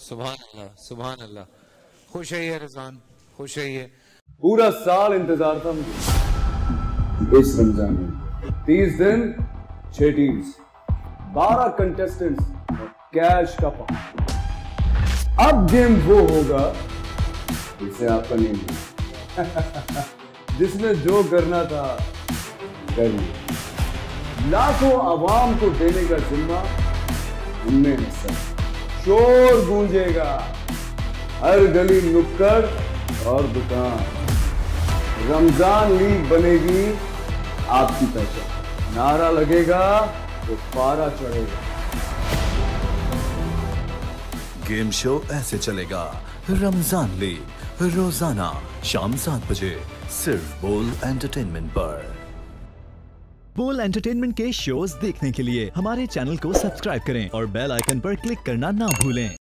सुभान अल्लाह, सुभान अल्लाह। खुश है ये रज़ान, खुश है ये। पूरा साल इंतजार था मुझे इस रमजान में। 30 दिन 6 टीम्स, 12 कंटेस्टेंट्स और कैश का पहाड़। अब गेम वो होगा जिसे आपका नहीं है जिसने जो करना था कर लिया। लाखों आवाम को देने का जिम्मा उनमें है सर। शोर गूंजेगा हर गली नुक्कड़ और दुकान। रमजान लीग बनेगी आपकी पहचान। नारा लगेगा तो पारा चढ़ेगा। गेम शो ऐसे चलेगा। रमजान लीग रोजाना शाम 7 बजे सिर्फ बोल एंटरटेनमेंट पर। बोल एंटरटेनमेंट के शोज देखने के लिए हमारे चैनल को सब्सक्राइब करें और बेल आइकन पर क्लिक करना ना भूलें।